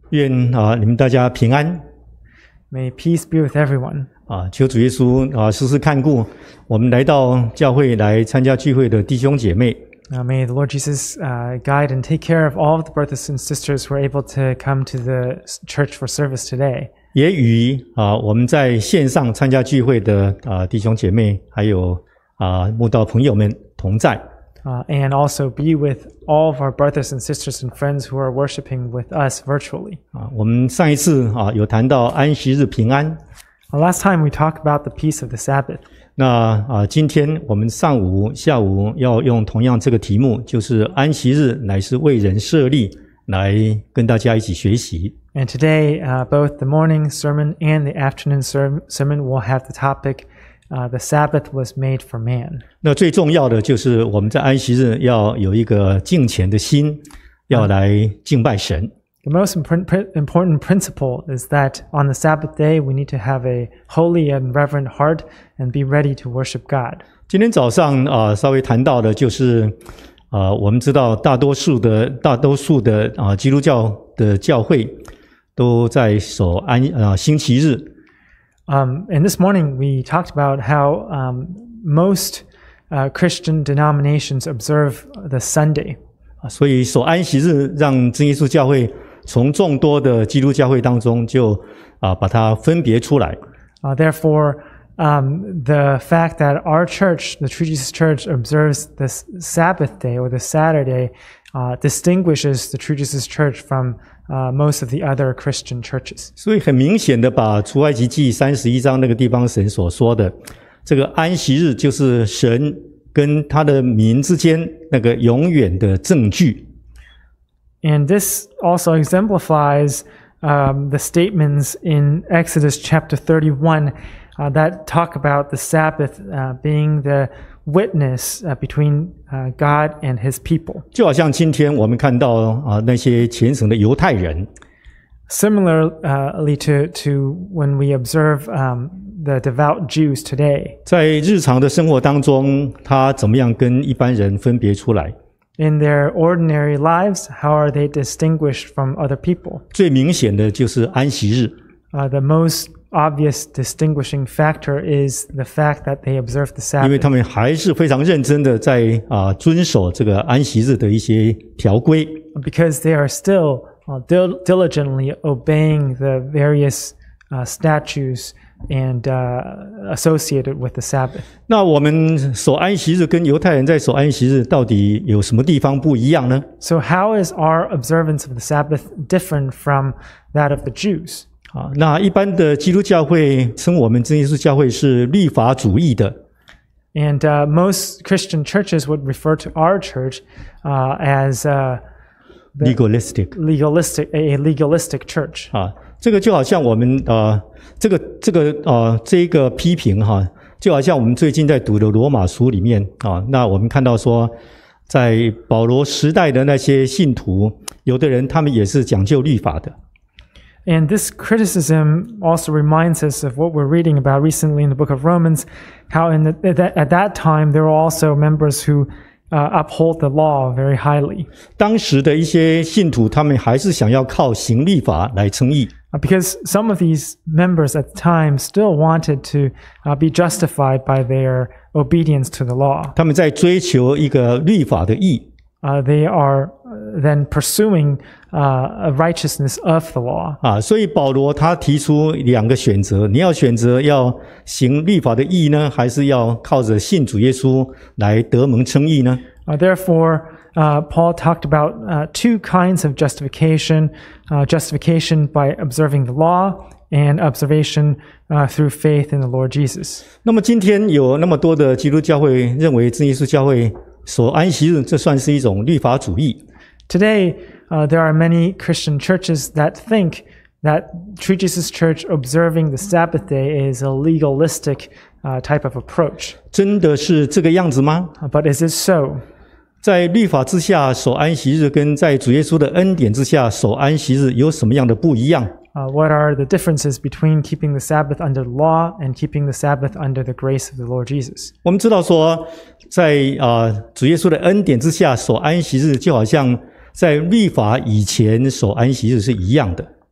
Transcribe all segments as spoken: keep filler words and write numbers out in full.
愿啊你们大家平安 May peace be with everyone. 啊！求主耶稣啊时时看顾我们来到教会来参加聚会的弟兄姐妹。 Uh, may the Lord Jesus uh, guide and take care of all of the brothers and sisters who are able to come to the church for service today. 也与啊我们在线上参加聚会的啊弟兄姐妹还有啊慕道朋友们同在。 Uh, and also be with all of our brothers and sisters and friends who are worshiping with us virtually. 啊，我们上一次啊有谈到安息日平安。 Uh, last time we talked about the peace of the Sabbath. 那啊，今天我们上午、下午要用同样这个题目，就是安息日乃是为人设立，来跟大家一起学习。 And today, uh, both the morning sermon and the afternoon ser- sermon will have the topic, uh, the Sabbath was made for man. 那最重要的就是我们在安息日要有一个敬虔的心，要来敬拜神。 The most important important principle is that on the Sabbath day, we need to have a holy and reverent heart and be ready to worship God. 今天早上啊，稍微谈到的就是啊，我们知道大多数的大多数的啊基督教的教会都在守安啊星期日。 Um, and this morning, we talked about how um, most uh, Christian denominations observe the Sunday. 啊，所以守安息日让真耶稣教会从众多的基督教会当中就啊把它分别出来。 Uh, therefore, um, the fact that our church, the True Jesus Church, observes this Sabbath day or the Saturday uh, distinguishes the True Jesus Church from uh, most of the other Christian churches. 所以很明显的把出埃及记三十一章那个地方神所说的这个安息日，就是神跟他的民之间那个永远的证据。 And this also exemplifies um, the statements in Exodus chapter thirty-one uh, that talk about the Sabbath uh, being the witness uh, between uh, God and his people. 就好像今天我们看到啊那些虔诚的犹太人， Similarly to, to when we observe um, the devout Jews today, 在日常的生活当中，他怎么样跟一般人分别出来？ in their ordinary lives, how are they distinguished from other people? 最明显的就是安息日。 Uh, the most obvious distinguishing factor is the fact that they observe the 因为 Sabbath. 他们还是非常认真的在啊遵守这个安息日的一些条规。 Because they are still uh, dil- diligently obeying the various uh, statutes and uh, associated with the Sabbath. 那我们守安息日跟犹太人在守安息日到底有什么地方不一样呢？ So how is our observance of the Sabbath different from that of the Jews? 啊，那一般的基督教会称我们真耶稣教会是律法主义的。 And uh, most Christian churches would refer to our church uh, as uh, the legalistic legalistic, a a legalistic church. 啊，这个就好像我们呃，这个这个呃，这一个批评哈，就好像我们最近在读的罗马书里面啊，那我们看到说，在保罗时代的那些信徒，有的人他们也是讲究律法的。 And this criticism also reminds us of what we're reading about recently in the book of Romans, how in the, at, that, at that time there were also members who uh, uphold the law very highly. 当时的一些信徒，他们还是想要靠行律法来称义。 Uh, because some of these members at the time still wanted to uh, be justified by their obedience to the law. 他们在追求一个律法的义。 Uh, they are uh, then pursuing uh, a righteousness of the law. 啊，所以保罗他提出两个选择，你要选择要行律法的义呢，还是要靠着信主耶稣来得蒙称义呢？ Uh, therefore, uh, Paul talked about uh, two kinds of justification, uh, justification by observing the law and observation uh, through faith in the Lord Jesus. 那么今天有那么多的基督教会认为真耶稣教会守安息日，这算是一种律法主义。 Today, uh, there are many Christian churches that think that True Jesus Church observing the Sabbath day is a legalistic uh, type of approach. 真的是这个样子吗？ Uh, but is it so? 在律法之下守安息日，跟在主耶稣的恩典之下守安息日有什么样的不一样？ Uh, what are the differences between keeping the Sabbath under the law and keeping the Sabbath under the grace of the Lord Jesus? 我们知道说，在啊、呃、主耶稣的恩典之下守安息日，就好像在律法以前守安息日是一样的。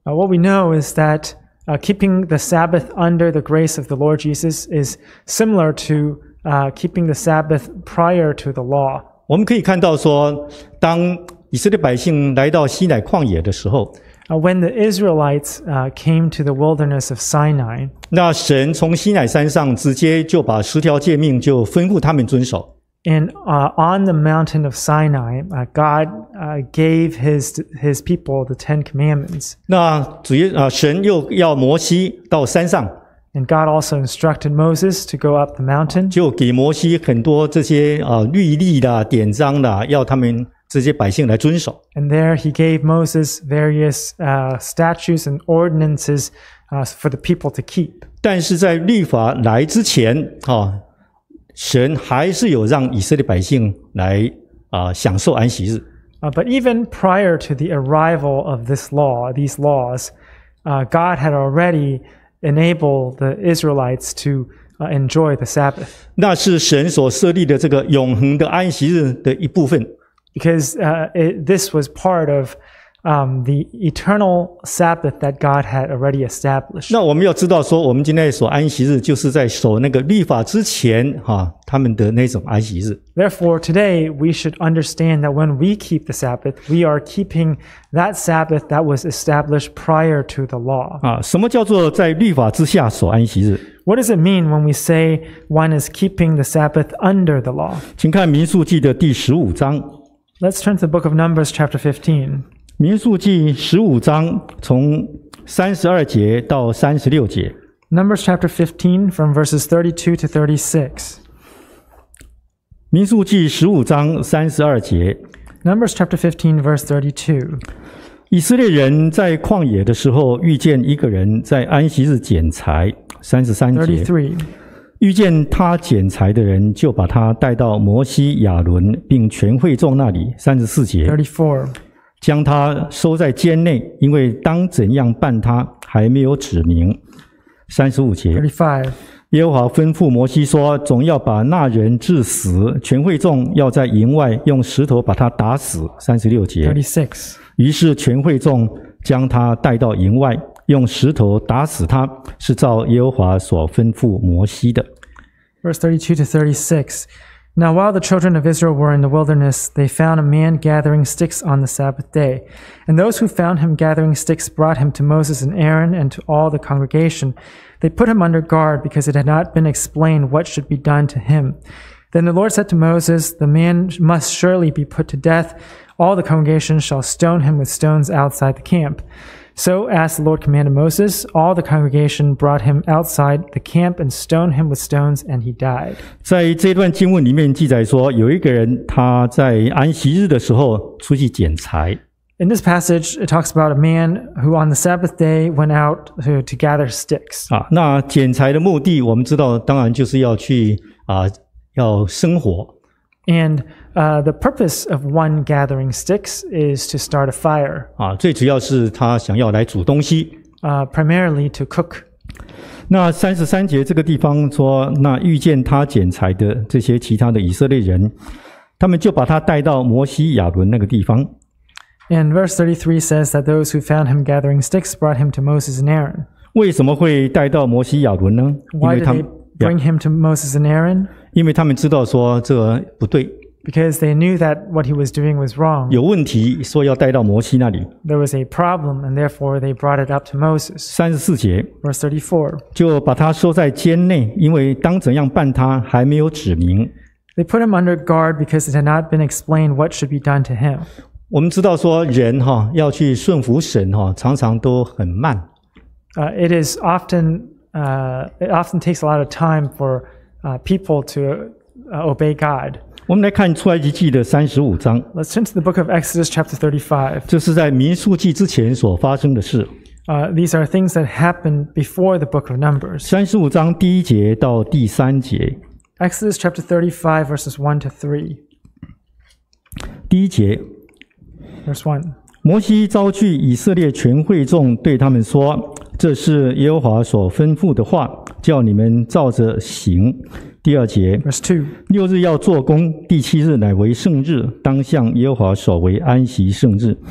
Uh, what we know is that uh, keeping the Sabbath under the grace of the Lord Jesus is similar to uh, keeping the Sabbath prior to the law. 我们可以看到说，当以色列百姓来到西乃旷野的时候， Uh, when the Israelites uh, came to the wilderness of Sinai, 那神从西乃山上直接就把十条诫命就吩咐他们遵守。 and uh, on the mountain of Sinai, uh, God uh, gave his his people the Ten Commandments. 那主耶啊，神又要摩西到山上， And God also instructed Moses to go up the mountain. 就给摩西很多这些啊律例啦、典章啦，要他们这些百姓来遵守。 And there he gave Moses various uh, statutes and ordinances uh, for the people to keep. 但是在律法来之前，啊，神还是有让以色列百姓来啊享受安息日。 Uh, but even prior to the arrival of this law, these laws, uh, God had already enabled the Israelites to uh, enjoy the Sabbath. 那是神所设立的这个永恒的安息日的一部分。 Because uh, it, this was part of um, the eternal Sabbath that God had already established. 那我们要知道说，我们今天所安息日，就是在守那个律法之前，哈，他们的那种安息日。 Therefore, today we should understand that when we keep the Sabbath, we are keeping that Sabbath that was established prior to the law. 啊，什么叫做在律法之下守安息日？ What does it mean when we say one is keeping the Sabbath under the law? 请看民数记的第十五章。 Let's turn to the book of Numbers, chapter fifteen. 民数记十五章从三十二节到三十六节。 Numbers chapter fifteen, from verses thirty-two to thirty-six. 民数记十五章三十二节。 Numbers chapter fifteen, verse thirty-two. 以色列人在旷野的时候，遇见一个人在安息日捡柴。三十三节。 thirty-three. 遇见他捡柴的人，就把他带到摩西、亚伦并全会众那里。三十四节。 thirty-four. 将他收在监内，因为当怎样办他，还没有指明。三十五节。 thirty-five. 耶和华吩咐摩西说：“总要把那人治死，全会众要在营外用石头把他打死。”三十六节。 thirty-six. 于是全会众将他带到营外，用石头打死他，是照耶和华所吩咐摩西的。 Verse thirty-two to thirty-six. Now while the children of Israel were in the wilderness, they found a man gathering sticks on the Sabbath day. And those who found him gathering sticks brought him to Moses and Aaron and to all the congregation. They put him under guard because it had not been explained what should be done to him. Then the Lord said to Moses, "The man must surely be put to death. All the congregation shall stone him with stones outside the camp." So, as the Lord commanded Moses, all the congregation brought him outside the camp and stoned him with stones, and he died. 在这段经文里面记载说，有一个人他在安息日的时候出去捡柴。 In this passage, it talks about a man who on the Sabbath day went out to, to gather sticks. 啊，那捡柴的目的，我们知道，当然就是要去啊，要生活。 And uh, the purpose of one gathering sticks is to start a fire, 啊，最主要是他想要来煮东西。 uh, primarily to cook. 那三十三节这个地方说，那遇见他捡柴的这些其他的以色列人，他们就把他带到摩西亚伦那个地方。 And verse thirty-three says that those who found him gathering sticks brought him to Moses and Aaron. 为什么会带到摩西亚伦呢？因 Why 为 did 他 they 们， bring him to Moses and Aaron? 因为他们知道说这个不对， Because they knew that what he was doing was wrong. 有问题，说要带到摩西那里。 There was a problem, and therefore they brought it up to Moses. 三十四节 Verse thirty-four. 就把他收在监内，因为当怎样办他还没有指明。 They put him under guard because it had not been explained what should be done to him. 我们知道说人哈要去顺服神哈，常常都很慢。 Uh, it is often uh, it often takes a lot of time for uh, people to uh, obey God. 我们来看出埃及记的三十五章， Let's turn to the book of Exodus, chapter thirty-five. 这是在民数记之前所发生的事。 Uh, these are things that happened before the book of Numbers. 三十五章第一节到第三节， Exodus chapter thirty-five, verses one to three. 第一节， Verse one. 摩西召聚以色列全会众，对他们说：“这是耶和华所吩咐的话，叫你们照着行。”第二节， Verse two. 六日要做工，第七日乃为圣日，当向耶和华守为安息圣日。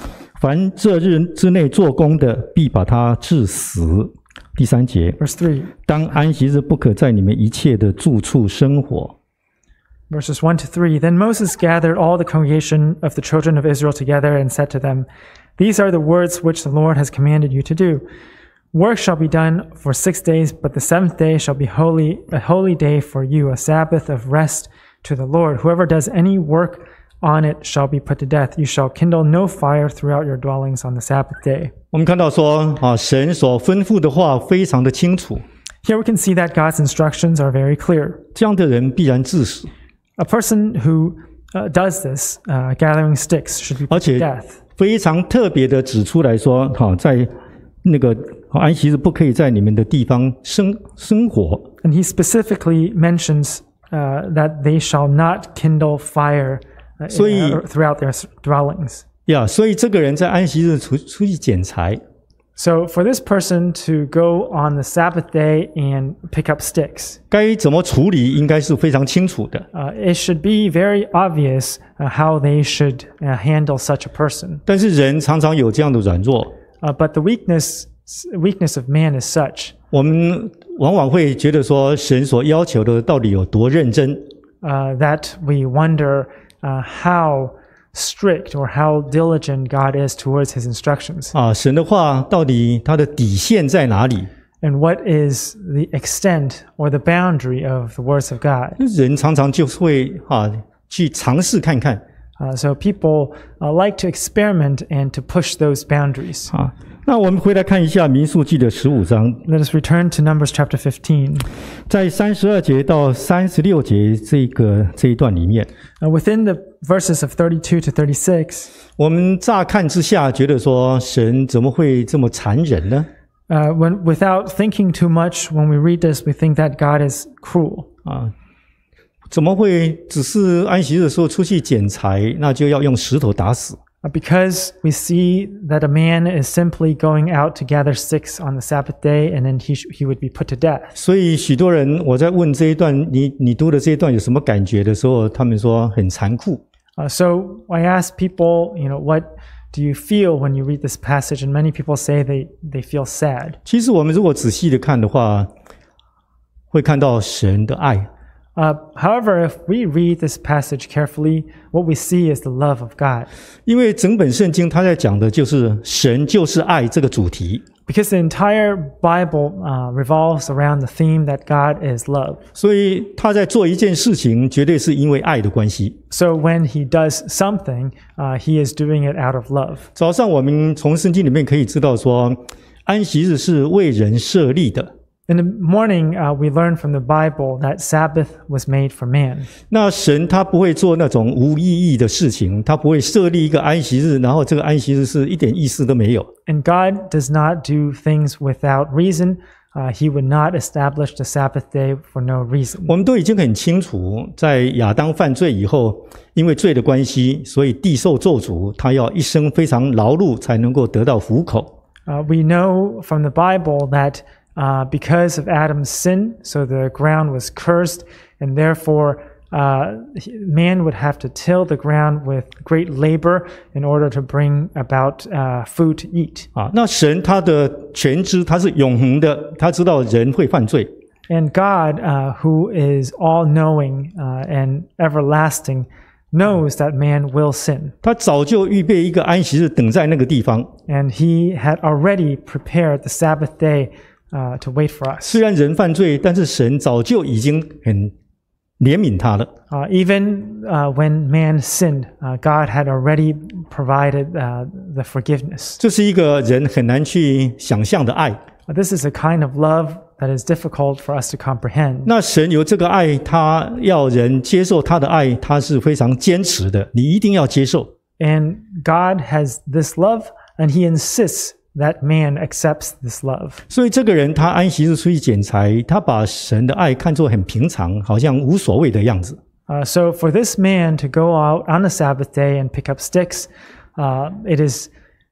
凡这日之内做工的，必把他治死。第三节， Verse three. 当安息日不可在你们一切的住处生活。 Verses one to three. Then Moses gathered all the congregation of the children of Israel together and said to them, These are the words which the Lord has commanded you to do. Work shall be done for six days, but the seventh day shall be holy, a holy day for you, a Sabbath of rest to the Lord. Whoever does any work on it shall be put to death. You shall kindle no fire throughout your dwellings on the Sabbath day. 我们看到说啊，神所吩咐的话非常的清楚， Here we can see that God's instructions are very clear. 这样的人必然致死， A person who uh, does this, uh, gathering sticks, should be put to Okay. death. 非常特别的指出来说，哈，在那个安息日不可以在你们的地方生生活。 And he specifically mentions uh, that they shall not kindle fire uh, 所以- uh, throughout their s- dwellings. 呀，所以这个人在安息日出出去捡柴， So for this person to go on the Sabbath day and pick up sticks, 该怎么处理应该是非常清楚的。 uh, it should be very obvious uh, how they should uh, handle such a person. 但是人常常有这样的软弱， Uh, but the weakness weakness of man is such 我们往往会觉得说，神所要求的到底有多认真？ uh, that we wonder uh, how strict or how diligent God is towards his instructions. 啊，神的话到底它的底线在哪里？ And what is the extent or the boundary of the words of God? 人常常就会啊去尝试看看 Uh, so people uh, like to experiment and to push those boundaries. 啊。那我们回来看一下民数记的十五章， Let us return to Numbers chapter fifteen. 在三十二节到三十六节这个这一段里面， Uh, within the verses of thirty-two to thirty-six, 我们乍看之下觉得说，神怎么会这么残忍呢？ uh, when, without thinking too much, when we read this, we think that God is cruel. 啊，怎么会只是安息日的时候出去捡柴，那就要用石头打死？ Uh, because we see that a man is simply going out to gather sticks on the Sabbath day and then he, sh- he would be put to death. 所以许多人我在问这一段，你你读的这一段有什么感觉的时候，他们说很残酷。 Uh, so I ask people, you know, what do you feel when you read this passage? And many people say they, they feel sad. 其实我们如果仔细的看的话，会看到神的爱。 Uh, however, if we read this passage carefully, what we see is the love of God. 因为整本圣经它在讲的就是神就是爱这个主题， Because the entire Bible uh, revolves around the theme that God is love. 所以他在做一件事情，绝对是因为爱的关系。 So when he does something, uh, he is doing it out of love. 早上我们从圣经里面可以知道说，安息日是为人设立的。 In the morning, uh, we learn from the Bible that Sabbath was made for man. 那神他不会做那种无意义的事情，他不会设立一个安息日，然后这个安息日是一点意思都没有。 And God does not do things without reason. Uh, he would not establish the Sabbath day for no reason. 我们都已经很清楚，在亚当犯罪以后，因为罪的关系，所以地受咒诅，他要一生非常劳碌才能够得到糊口。 Uh, we know from the Bible that uh, because of Adam's sin, so the ground was cursed, and therefore uh, man would have to till the ground with great labor in order to bring about uh, food to eat. 啊，那神他的全知，他是永恒的，他知道人会犯罪， And God, uh, who is all-knowing uh, and everlasting, knows that man will sin. 他早就预备一个安息日等在那个地方。 And he had already prepared the Sabbath day uh, to wait for us. 虽然人犯罪，但是神早就已经很怜悯他了。 Uh, even uh, when man sinned, uh, God had already provided uh, the forgiveness. 这是一个人很难去想象的爱。 Uh, this is a kind of love that is difficult for us to comprehend. 那神有这个爱，他要人接受他的爱，他是非常坚持的，你一定要接受。 And God has this love, and he insists that man accepts this love. 所以这个人他安息日出去捡柴，他把神的爱看作很平常，好像无所谓的样子。 Uh, so for this man to go out on the Sabbath day and pick up sticks, uh, it is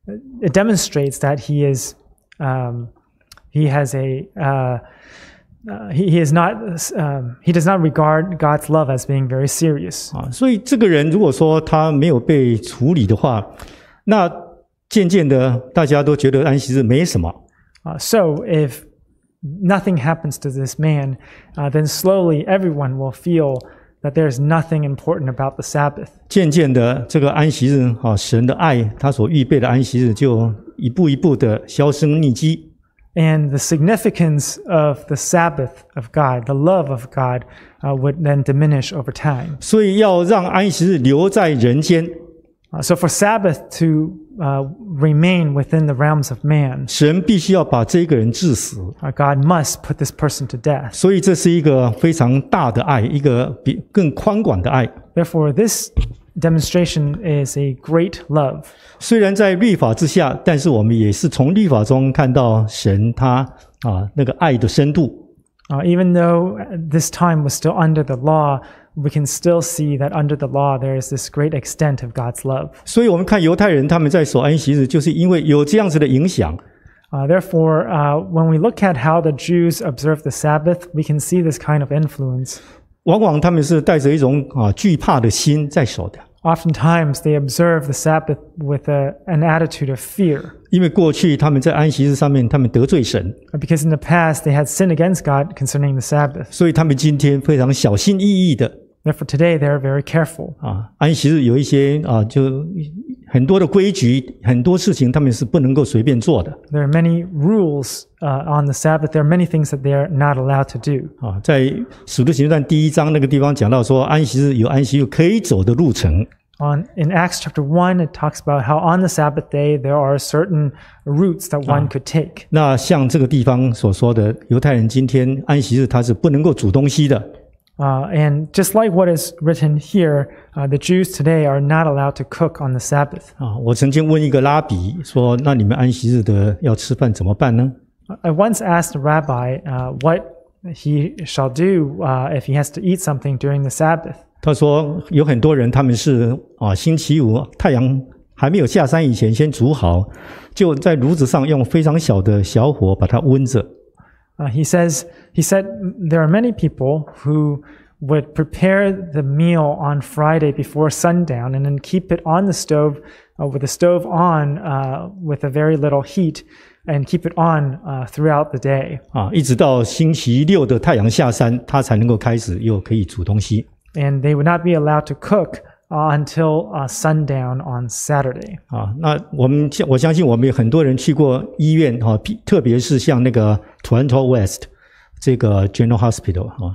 it demonstrates that he is um, he has a uh, uh, he, he is not um, he does not regard God's love as being very serious. 啊，所以这个人如果说他没有被处理的话，那渐渐的，大家都觉得安息日没什么。 Uh, so if nothing happens to this man, uh, then slowly everyone will feel that there's nothing important about the Sabbath. 渐渐的，这个安息日啊，神的爱，他所预备的安息日，就一步一步的销声匿迹。 And the significance of the Sabbath of God, the love of God, uh, would then diminish over time. 所以要让安息日留在人间， Uh, so for Sabbath to uh, remain within the realms of man, 神必须要把这个人致死。 uh, God must put this person to death. 所以这是一个非常大的爱，一个比更宽广的爱。 Therefore, this demonstration is a great love. 虽然在律法之下，但是我们也是从律法中看到神他啊那个爱的深度。 Uh, even though this time was still under the law, we can still see that under the law there is this great extent of God's love. 所以我们看犹太人他们在守安息日，就是因为有这样子的影响。 Uh, therefore, uh, when we look at how the Jews observe the Sabbath, we can see this kind of influence. 往往他们是带着一种啊惧怕的心在守的， Oftentimes, they observe the Sabbath with a, an attitude of fear, 因为过去他们在安息日上面他们得罪神， because in the past they had sinned against God concerning the Sabbath. 所以他们今天非常小心翼翼的 Therefore, today they are very careful. 啊。安息日有一些啊，就很多的规矩，很多事情他们是不能够随便做的 There are many rules uh, on the Sabbath. There are many things that they are not allowed to do. 啊。在使徒行传第一章那个地方讲到说，安息日有安息日可以走的路程。 On, in Acts chapter one, it talks about how on the Sabbath day there are certain routes that one could take. 那像这个地方所说的，犹太人今天安息日他是不能够煮东西的。 Uh, and just like what is written here, uh, the Jews today are not allowed to cook on the Sabbath. 啊，我曾经问一个拉比说：“那你们安息日的要吃饭怎么办呢 I once asked a rabbi uh, what he shall do uh, if he has to eat something during the Sabbath.？” 他说：“有很多人他们是啊，星期五太阳还没有下山以前先煮好，就在炉子上用非常小的小火把它温着。 Uh, he says, he said there are many people who would prepare the meal on Friday before sundown and then keep it on the stove uh, with the stove on uh, with a very little heat and keep it on uh, throughout the day. 啊，一直到星期六的太阳下山，他才能够开始又可以煮东西。 And they would not be allowed to cook uh, until uh, sundown on Saturday. 啊，那我们我相信我们有很多人去过医院哈、啊，特别是像那个 Toronto West 这个 General Hospital 啊。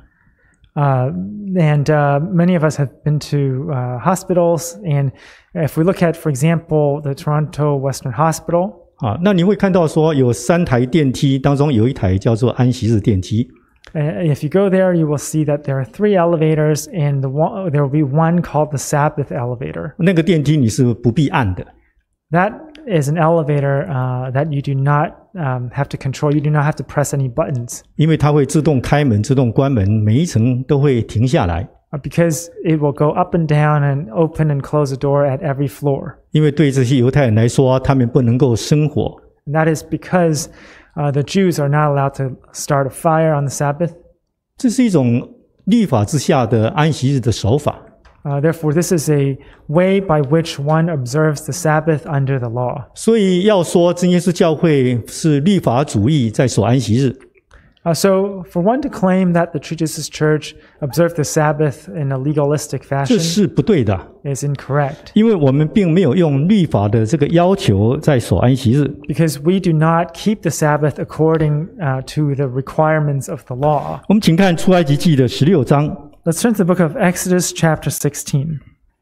Uh, and uh, many of us have been to uh, hospitals. And if we look at, for example, the Toronto Western Hospital, 啊，那你会看到说有三台电梯，当中有一台叫做安息日电梯。 Uh, if you go there, you will see that there are three elevators, and the one, there will be one called the Sabbath elevator. 那个电梯你是不必按的， That is an elevator uh, that you do not um, have to control. You do not have to press any buttons 因为它会自动开门、自动关门，每一层都会停下来。 uh, because it will go up and down and open and close the door at every floor. 因为对这些犹太人来说，他们不能够生火， And that is because uh, the Jews are not allowed to start a fire on the Sabbath. 这是一种律法之下的安息日的手法。 Uh, therefore, this is a way by which one observes the Sabbath under the law. 所以要说真耶稣教会是律法主义在守安息日， Uh, so, for one to claim that the True Jesus Church observed the Sabbath in a legalistic 这 fashion 是不对的， is incorrect, 因为我们并没有用律法的这个要求在守安息日。 because we do not keep the Sabbath according uh, to the requirements of the law. 我们请看出埃及记的十六章 Let's turn to the book of Exodus, chapter sixteen,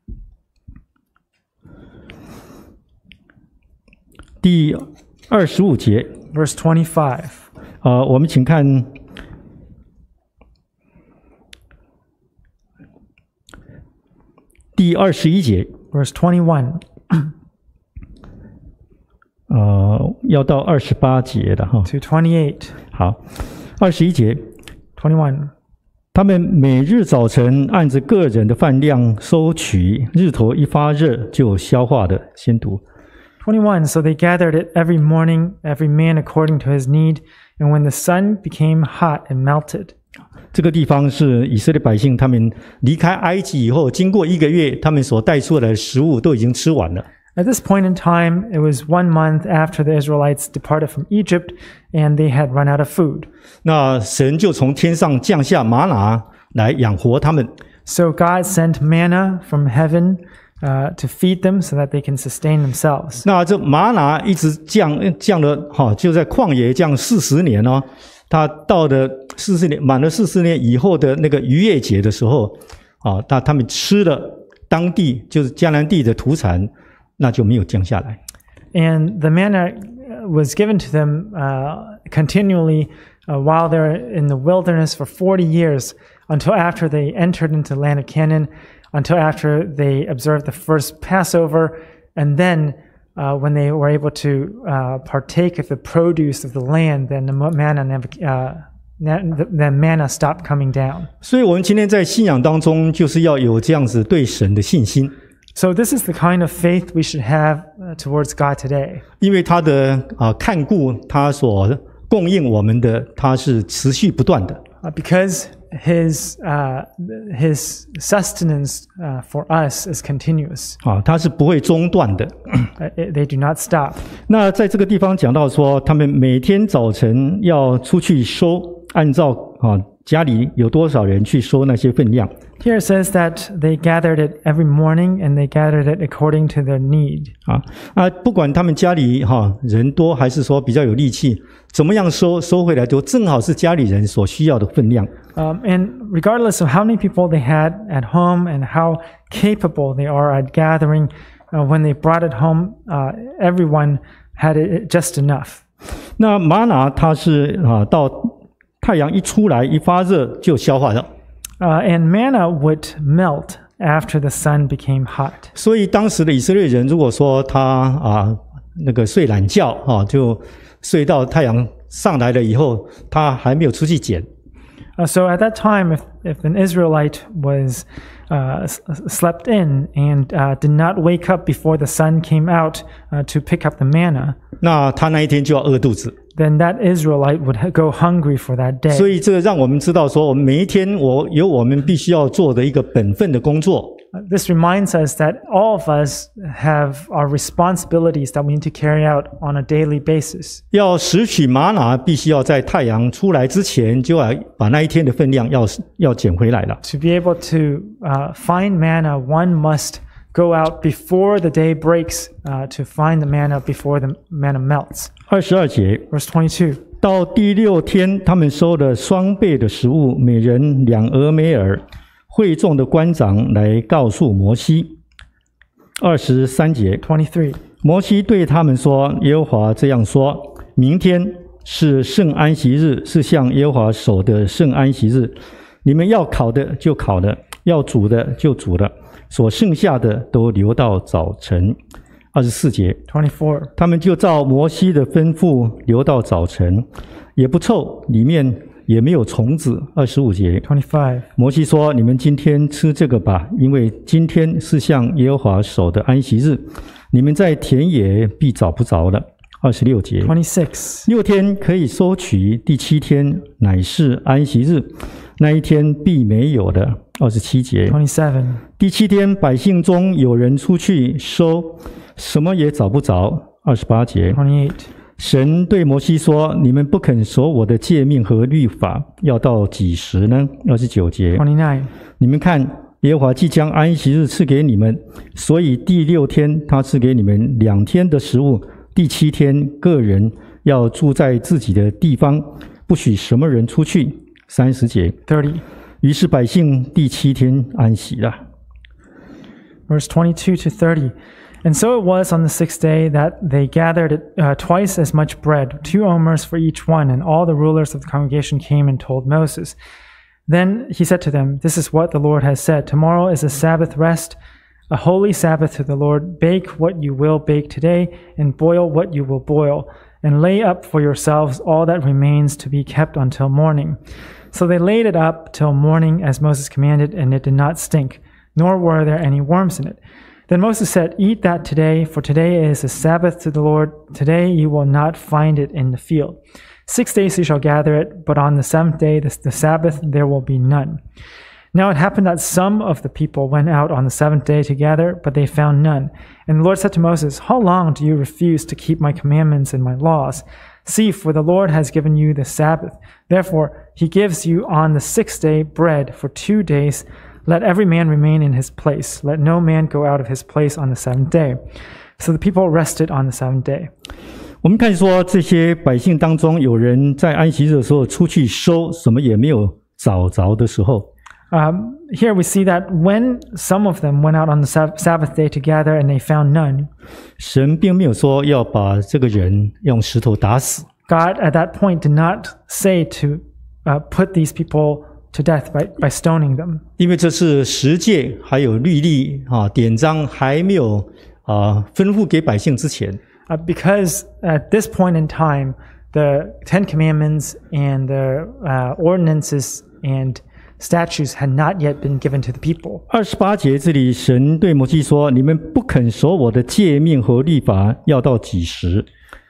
第二十五节。 verse twenty-five. 呃，我们请看第二十一节， Verse twenty-one. 呃，要到二十八节的哈。 To twenty-eight. 好，二十一节， twenty-one. 他们每日早晨按着个人的饭量收取，日头一发热就消化的。先读。 twenty-one. So they gathered it every morning, every man according to his need, and when the sun became hot, it melted. 这个地方是以色列百姓，他们离开埃及以后，经过一个月，他们所带出来的食物都已经吃完了。 At this point in time, it was one month after the Israelites departed from Egypt, and they had run out of food. 那神就从天上降下玛拿来养活他们。 So God sent manna from heaven uh, to feed them so that they can sustain themselves. 那这玛拿一直降降了，哈，就在旷野降四十年哦。他到了四十年，满了四十年以后的那个逾越节的时候，啊，那他们吃了当地就是迦南地的土产。 那就没有降下来。 And the manna was given to them uh, continually uh, while they're in the wilderness for forty years until after they entered into the land of Canaan, until after they observed the first Passover, and then uh, when they were able to uh, partake of the produce of the land, then the manna never, uh, the manna stopped coming down. 所以，我们今天在信仰当中，就是要有这样子对神的信心。 So this is the kind of faith we should have towards God today. 因为他的啊看顾，他所供应我们的，他是持续不断的。 Uh, because his uh, his sustenance uh, for us is continuous. 啊，他是不会中断的。 Uh, they do not stop. 那在这个地方讲到说，他们每天早晨要出去收，按照啊家里有多少人去收那些分量。 Here it says that they gathered it every morning and they gathered it according to their need. 啊啊，不管他们家里哈、啊、人多还是说比较有力气，怎么样收收回来都正好是家里人所需要的分量。 Um, and regardless of how many people they had at home and how capable they are at gathering, uh, when they brought it home, uh, everyone had it just enough. 那玛拿它是啊到太阳一出来一发热就消化了。 Uh, and manna would melt after the sun became hot. 所以当时的以色列人，如果说他啊那个睡懒觉啊，就睡到太阳上来了以后，他还没有出去捡。 Uh, so at that time, if, if an Israelite was uh, s- slept in and uh, did not wake up before the sun came out uh, to pick up the manna, 那他那一天就要饿肚子。 then that Israelite would ha- go hungry for that day. 所以这个让我们知道说，我们每一天我有我们必须要做的一个本分的工作。 Uh, This reminds us that all of us have our responsibilities that we need to carry out on a daily basis. 要拾取玛拿，必须要在太阳出来之前，就要把那一天的分量要要捡回来了。 To be able to uh, find manna, one must go out before the day breaks uh, to find the manna before the manna melts. 二十二节 Verse twenty-two. 到第六天，他们收了双倍的食物，每人两俄梅尔。会众的官长来告诉摩西。二十三节， twenty-three. 摩西对他们说：“耶和华这样说：明天是圣安息日，是向耶和华守的圣安息日。你们要烤的就烤了，要煮的就煮了，所剩下的都留到早晨。”二十四节， twenty-four. 他们就照摩西的吩咐留到早晨，也不臭，里面也没有虫子。二十五节， twenty-five. 摩西说：“你们今天吃这个吧，因为今天是向耶和华守的安息日，你们在田野必找不着了。”二十六节， twenty-six. 六天可以收取，第七天乃是安息日，那一天必没有的。二十七节， twenty-seven. 第七天百姓中有人出去收，什么也找不着。二十八节， twenty-eight. 神对摩西说：“你们不肯守我的诫命和律法，要到几时呢？”二十九节， twenty-nine. 你们看，耶和华即将安息日赐给你们，所以第六天他赐给你们两天的食物，第七天个人要住在自己的地方，不许什么人出去。三十节， thirty. 于是百姓第七天安息了。 Verse twenty-two to thirty. And so it was on the sixth day that they gathered uh, twice as much bread, two omers for each one, and all the rulers of the congregation came and told Moses. Then he said to them, "This is what the Lord has said. Tomorrow is a Sabbath rest, a holy Sabbath to the Lord. Bake what you will bake today, and boil what you will boil, and lay up for yourselves all that remains to be kept until morning." So they laid it up till morning as Moses commanded, and it did not stink, nor were there any worms in it. Then Moses said, "Eat that today, for today is a Sabbath to the Lord. Today you will not find it in the field. Six days you shall gather it, but on the seventh day, the, the Sabbath, there will be none." Now it happened that some of the people went out on the seventh day to gather, but they found none. And the Lord said to Moses, How long do you refuse to keep my commandments and my laws? See, for the Lord has given you the Sabbath. Therefore, he gives you on the sixth day bread for two days. Let every man remain in his place. Let no man go out of his place on the seventh day. So the people rested on the seventh day. 我们看说，这些百姓当中，有人在安息日的时候出去收，什么也没有找着的时候。 Um, here we see that when some of them went out on the Sabbath day to gather and they found none, 神并没有说要把这个人用石头打死。 God at that point did not say to uh, put these people to death by, by stoning them. 因为这是十诫还有律例啊典章还没有啊吩咐给百姓之前。 Uh, because at this point in time, the Ten Commandments and the uh, ordinances and statutes had not yet been given to the people. 二十八节这里，神对摩西说：“你们不肯守我的诫命和律法，要到几时？”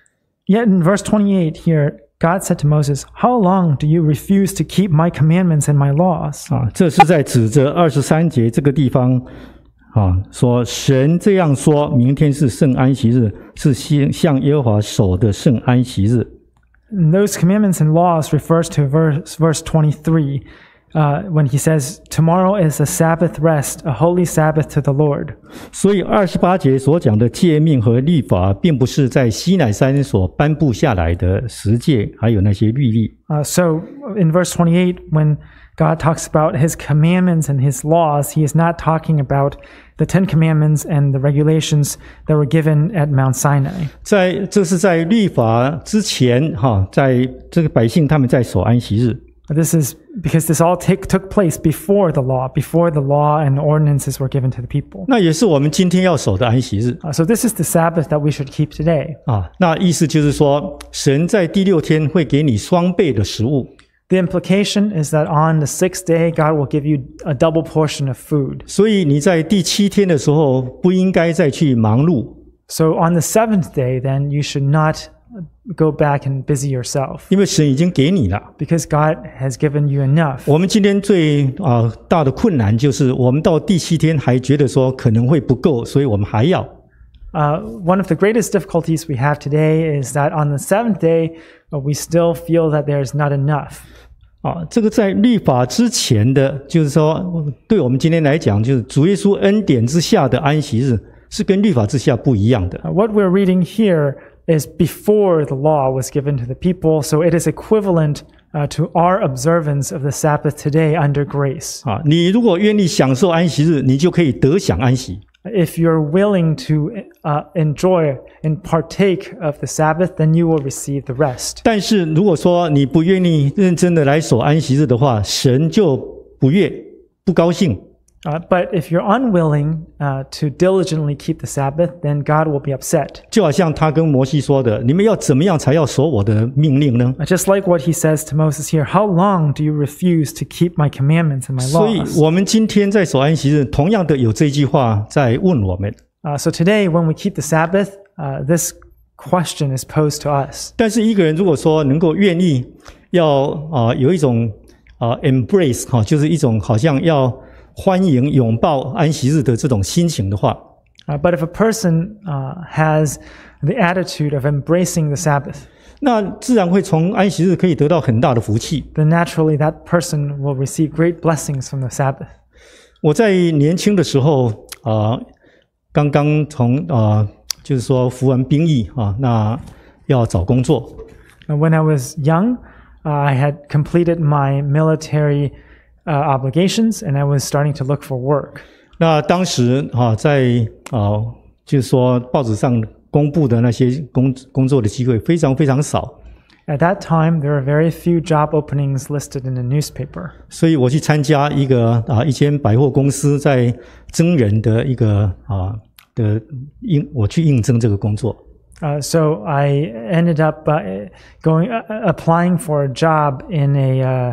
Yet in verse twenty-eight here, God said to Moses, How long do you refuse to keep my commandments and my laws? 啊，这是在指着二十三节这个地方啊，说神这样说：明天是圣安息日，是向耶和华守的圣安息日。 And those commandments and laws refers to verse verse twenty-three. Uh, when he says, Tomorrow is a Sabbath rest, a holy Sabbath to the Lord. 所以二十八节所讲的诫命和律法，并不是在西乃山所颁布下来的十诫，还有那些律例。 Uh, so in verse twenty-eight, when God talks about his commandments and his laws, he is not talking about the Ten Commandments and the regulations that were given at Mount Sinai. 在这是在律法之前，哈，在这个百姓他们在守安息日。 This is because this all take, took place before the law, before the law and ordinances were given to the people. 那也是我们今天要守的安息日。 Uh, so this is the Sabbath that we should keep today. 啊，那意思就是说，神在第六天会给你双倍的食物。 The implication is that on the sixth day, God will give you a double portion of food. 所以你在第七天的时候不应该再去忙碌。 So on the seventh day, then you should not go back and busy yourself. 因为神已经给你了。 Because God has given you enough. 我们今天最啊、呃、大的困难就是，我们到第七天还觉得说可能会不够，所以我们还要。 Uh, one of the greatest difficulties we have today is that on the seventh day, uh, we still feel that there's not enough. 啊，这个在律法之前的，就是说，对我们今天来讲，就是主耶稣恩典之下的安息日，是跟律法之下不一样的。 Uh, what we're reading here is before the law was given to the people, so it is equivalent uh, to our observance of the Sabbath today under grace. 啊，你如果愿意享受安息日，你就可以得享安息。 If you're willing to uh, enjoy and partake of the Sabbath, then you will receive the rest. 但是如果说你不愿意认真的来守安息日的话，神就不悦、不高兴。 Uh, but if you're unwilling uh, to diligently keep the Sabbath, then God will be upset. 就好像他跟摩西说的：“你们要怎么样才要守我的命令呢？” Uh, just like what he says to Moses here, how long do you refuse to keep my commandments and my 所以 laws? 我们今天在守安息日，同样的有这句话在问我们。 Uh, so today, when we keep the Sabbath, uh, this question is posed to us. 但是一个人如果说能够愿意要啊、呃、有一种啊、呃、embrace 哈、哦，就是一种好像要欢迎拥抱安息日的这种心情的话， Uh, but if a person uh, has the attitude of embracing the Sabbath, 那自然会从安息日可以得到很大的福气。 then naturally that person will receive great blessings from the Sabbath. 我在年轻的时候啊、呃，刚刚从啊、呃，就是说服完兵役啊，那要找工作。 And when I was young, uh, I had completed my military uh, obligations, and I was starting to look for work. 那当时啊，在啊，就是说报纸上公布的那些工工作的机会非常非常少。 At that time, there were very few job openings listed in the newspaper. 所以我去参加一个啊一间百货公司在征人的一个啊的应我去应征这个工作。 Uh, so I ended up uh, going uh, applying for a job in a uh,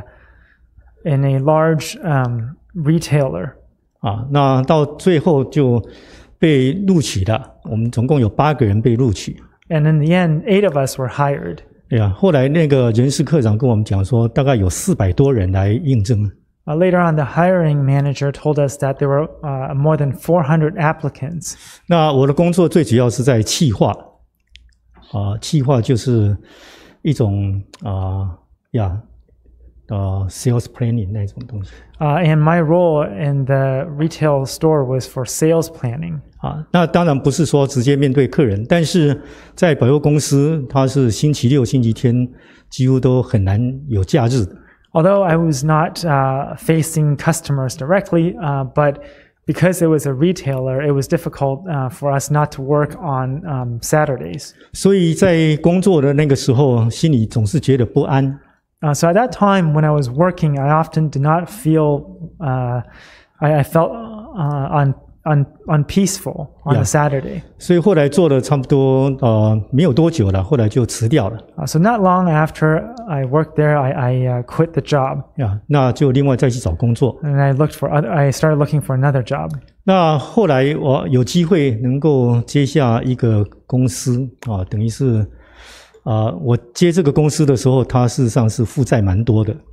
in a large um, retailer. 啊，那到最后就被录取了。我们总共有八个人被录取。 And in the end, eight of us were hired. 对呀，后来那个人事科长跟我们讲说，大概有四百多人来应征。 Uh, later on, the hiring manager told us that there were uh, more than four hundred applicants. 那我的工作最主要是在企划，啊，企划就是一种啊呀，呃 ，sales planning 那种东西。 Uh, and my role in the retail store was for sales planning. 啊，那当然不是说直接面对客人，但是在百货公司，它是星期六、星期天几乎都很难有假日的。 Although I was not uh, facing customers directly, uh, but because it was a retailer, it was difficult uh, for us not to work on um, Saturdays. 所以在工作的那个时候，心里总是觉得不安。 Uh, so at that time, when I was working, I often did not feel, uh, I, I felt uh, un, un, unpeaceful on Yeah. a Saturday. 所以后来做了差不多呃没有多久了，后来就辞掉了 Uh, so not long after I worked there, I, I uh, quit the job 呀，那就另外再去找工作。 and I looked for other, I started looking for another job. 那后来我有机会能够接下一个公司啊，等于是啊，我接这个公司的时候，它事实上是负债蛮多的。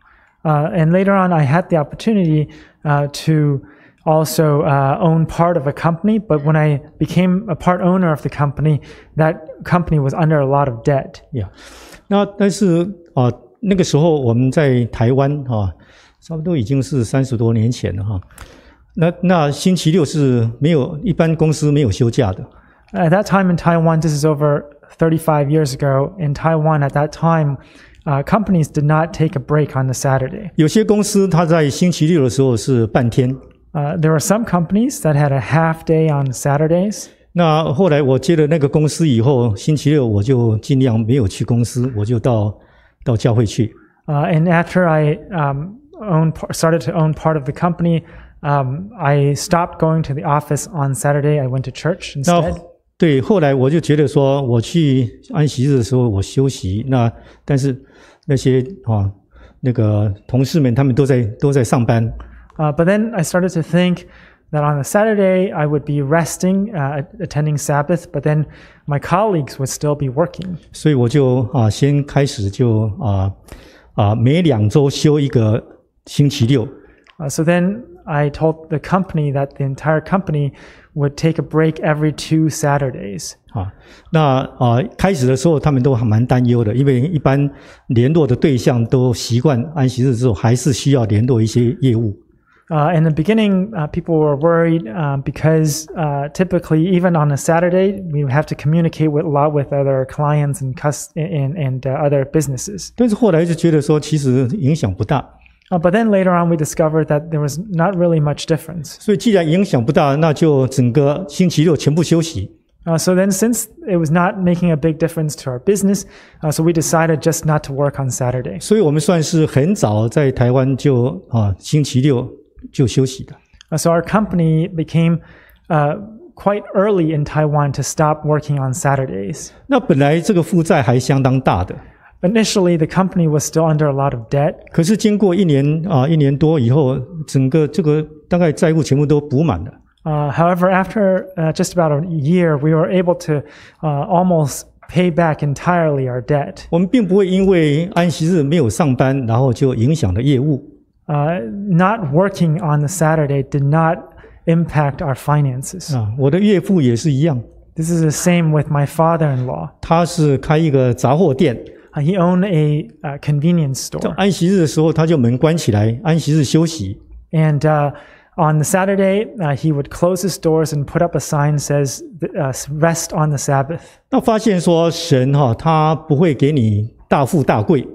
Uh, and later on, I had the opportunity uh, to also uh, own part of a company. But when I became a part owner of the company, that company was under a lot of debt. 呀，那但是啊，那个时候我们在台湾啊，差不多已经是三十多年前了哈。那那星期六是没有，一般公司没有休假的。 At that time in Taiwan, this is over thirty-five years ago. In Taiwan, at that time, uh, companies did not take a break on the Saturday. 有些公司它在星期六的时候是半天。 Uh, there were some companies that had a half day on Saturdays. 那后来我接了那个公司以后，星期六我就尽量没有去公司，我就到到教会去。 Uh, and after I um, owned, started to own part of the company, um, I stopped going to the office on Saturday. I went to church 那 instead. 对，后来我就觉得说，我去安息日的时候我休息，那但是那些啊那个同事们他们都在都在上班， Uh, but then I started to think that on a Saturday I would be resting, uh, attending Sabbath, but then my colleagues would still be working. 所以我就啊先开始就啊啊每两周休一个星期六， Uh, so then I told the company that the entire company would take a break every two Saturdays. 啊，那啊开始的时候他们都还蛮担忧的，因为一般联络的对象都习惯安息日之后还是需要联络一些业务。 Uh, in the beginning, uh, people were worried uh, because uh, typically, even on a Saturday, we have to communicate with a lot with other clients and cus- and, and uh, other businesses. 但是后来就觉得说，其实影响不大。 Uh, but then later on, we discovered that there was not really much difference. 所以既然影响不大，那就整个星期六全部休息。 Uh, so then, since it was not making a big difference to our business, uh, so we decided just not to work on Saturday. 所以我们算是很早在台湾就啊星期六就休息的。 Uh, so our company became uh, quite early in Taiwan to stop working on Saturdays. 那本来这个负债还相当大的， Initially, the company was still under a lot of debt. 可是经过一年啊一年多以后，整个这个大概债务全部都补满了。 Uh, however, after uh, just about a year, we were able to uh, almost pay back entirely our debt. 我们并不会因为安息日没有上班，然后就影响了业务。 Uh, not working on the Saturday did not impact our finances. 啊，我的岳父也是一样， This is the same with my father-in-law. 他是开一个杂货店， Uh, he owned a uh, convenience 到 store. 安息日的时候他就门关起来，安息日休息。 And uh, on the Saturday, uh, he would close his doors and put up a sign says, uh, rest on the Sabbath. 那发现说神哈、他不会给你大富大贵，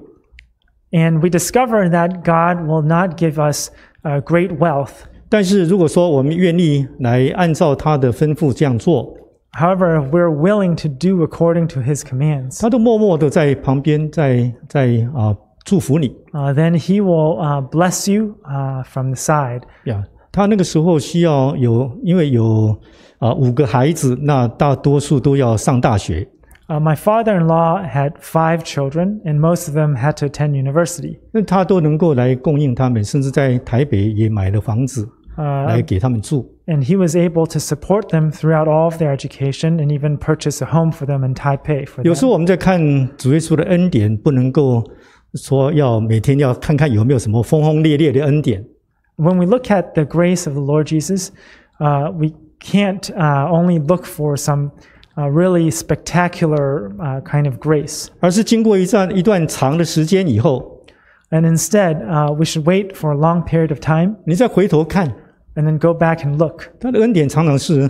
And we discover that God will not give us uh, great wealth. 但是如果说我们愿意来按照他的吩咐这样做， However, if we're willing to do according to his commands, 他都默默的在旁边在在啊祝福你 uh, then he will uh, bless you uh, from the side. 呀。他那个时候需要有，因为有啊五个孩子，那大多数都要上大学。 Uh, my father-in-law had five children, and most of them had to attend university. 那他都能够来供应他们，甚至在台北也买了房子 Uh, 来给他们住。 and he was able to support them throughout all of their education and even purchase a home for them in Taipei for 有时 them. 候我们在看主耶稣的恩典，不能够说要每天要看看有没有什么轰轰烈烈的恩典。 When we look at the grace of the Lord Jesus, uh, we can't uh, only look for some uh, really spectacular uh, kind of grace. 而是经过一段一段长的时间以后， And instead, uh, we should wait for a long period of time 你再回头看， and then go back and look. 他的恩典常常是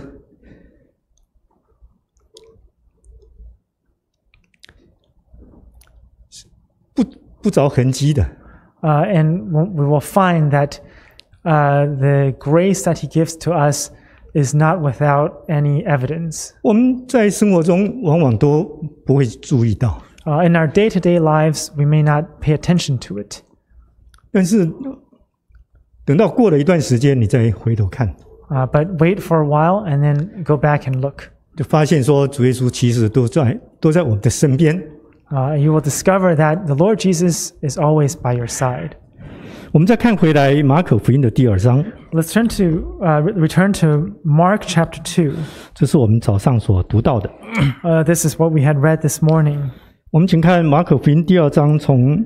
不不着痕迹的。 Uh, and we will find that uh, the grace that he gives to us is not without any evidence. 我们在生活中往往都不会注意到， Uh, in our day-to-day lives, we may not pay attention to it. 但是等到过了一段时间，你再回头看， Uh, but wait for a while and then go back and look. 就发现说主耶稣其实都在都在我们的身边。 Uh, you will discover that the Lord Jesus is always by your side. 我们再看回来马可福音的第二章， Let's turn to uh, re- return to Mark chapter two. 这是我们早上所读到的。 Uh, this is what we had read this morning. 我们请看马可福音第二章从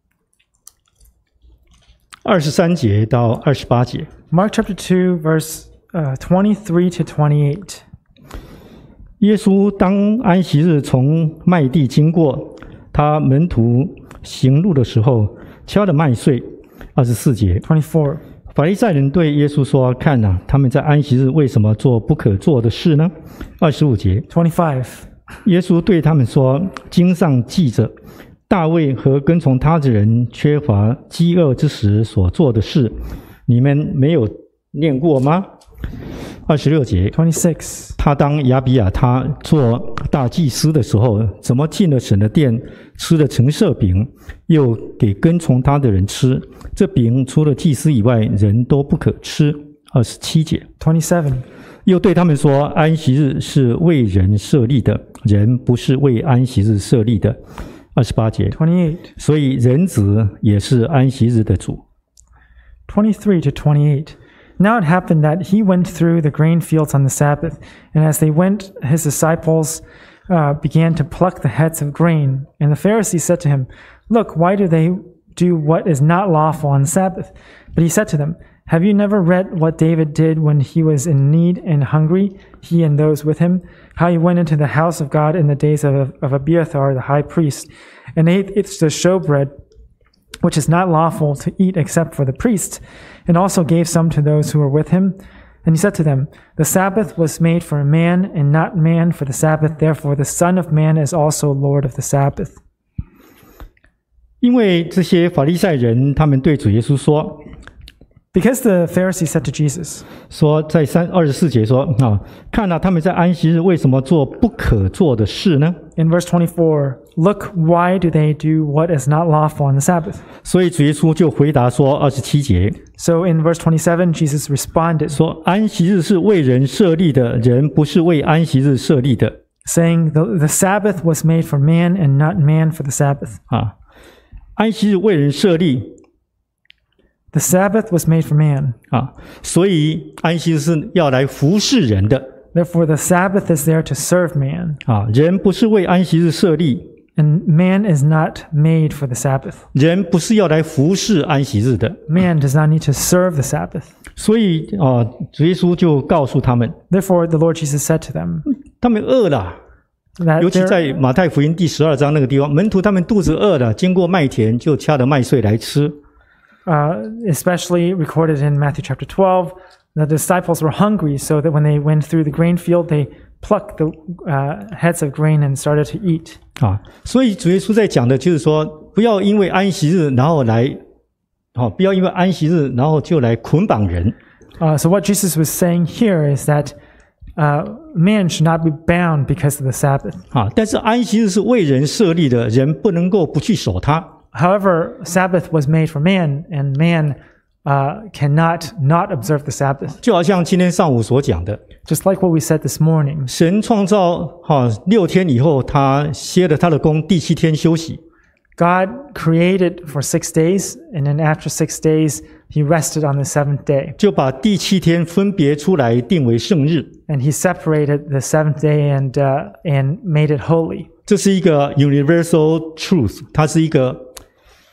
二十三节到二十八节。 Mark chapter two, verse uh, twenty-three to twenty-eight. 耶稣当安息日从麦地经过，他门徒行路的时候，敲了麦穗。二十四节， twenty-four. 法利赛人对耶稣说：“看哪、啊，他们在安息日为什么做不可做的事呢？”二十五节， twenty-five. 耶稣对他们说：“经上记着，大卫和跟从他的人缺乏饥饿之时所做的事，你们没有念过吗？”二十六节， twenty-six. 他当亚比亚他做大祭司的时候，怎么进了神的殿，吃了陈设饼，又给跟从他的人吃？这饼除了祭司以外，人都不可吃。二十七节， twenty-seven. 又对他们说：安息日是为人设立的，人不是为安息日设立的。二十八节， twenty-eight. 所以人子也是安息日的主。 twenty-three to twenty-eight. Now it happened that he went through the grain fields on the Sabbath, and as they went, his disciples uh, began to pluck the heads of grain. And the Pharisees said to him, "Look, why do they do what is not lawful on the Sabbath?" But he said to them, "Have you never read what David did when he was in need and hungry, he and those with him? How he went into the house of God in the days of, of Abiathar the high priest, and ate the showbread, which is not lawful to eat except for the priests, and also gave some to those who were with him. And he said to them, the Sabbath was made for a man, and not man for the Sabbath. Therefore the Son of Man is also Lord of the Sabbath." 因为这些法利赛人，他们对主耶稣说。 Because the Pharisees said to Jesus, 说在三二十四节说啊，看啊，他们在安息日为什么做不可做的事呢？ in verse twenty-four, "Look, why do they do what is not lawful on the Sabbath?" 所以主耶稣就回答说，二十七节 So in verse twenty-seven, Jesus responded, 说，安息日是为人设立的，人不是为安息日设立的 saying, the, the Sabbath was made for man and not man for the Sabbath. 啊。安息日为人设立 The Sabbath was made for man. 啊，所以安息日是要来服侍人的 Therefore the Sabbath is there to serve man. 啊。人不是为安息日设立， And man is not made for the Sabbath. 人不是要来服侍安息日的。 Man does not need to serve the Sabbath. 所以啊，主耶稣就告诉他们， Therefore the Lord Jesus said to them 他们饿了。 that 尤其 there, 在马太福音第十二章那个地方，门徒他们肚子饿了，经过麦田就掐了麦穗来吃。 uh, especially recorded in Matthew chapter twelve, the disciples were hungry, so that when they went through the grain field, they plucked the uh, heads of grain and started to eat. 啊，所以主耶稣在讲的就是说，不要因为安息日，然后来，好、哦，不要因为安息日，然后就来捆绑人。 Uh, so what Jesus was saying here is that uh, man should not be bound because of the Sabbath. 啊，但是安息日是为人设立的，人不能够不去守它。 However, Sabbath was made for man, and man uh, cannot not observe the Sabbath. 就好像今天上午所讲的， Just like what we said this morning, 神创造哈、哦、六天以后，他歇了他的工，第七天休息。 God created for six days, and then after six days, he rested on the seventh day. 就把第七天分别出来定为圣日， And he separated the seventh day and, uh, and made it holy. 这是一个 universal truth， 它是一个